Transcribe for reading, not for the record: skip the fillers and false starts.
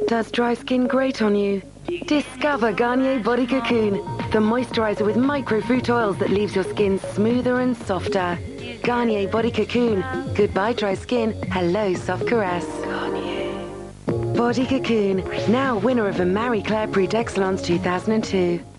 Does dry skin grate on you? Discover Garnier Body Cocoon, the moisturizer with microfruit oils that leaves your skin smoother and softer. Garnier Body Cocoon. Goodbye dry skin, hello soft caress. Garnier Body Cocoon, now winner of a Marie Claire Prix d'Excellence 2002.